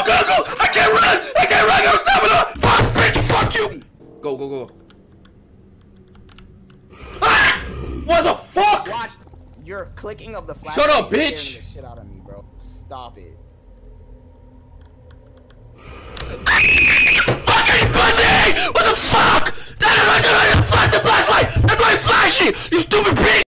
go! I can't run! I can't run! I got stamina! Fuck, bitch! Fuck you! Go, go, go. Ah! What the fuck? Watch your clicking of the flash. Shut up, bitch! The shit out of me, bro. Stop it. Fucking pussy! What the fuck? That is like a flashlight! That's why it's flashy! You stupid bitch!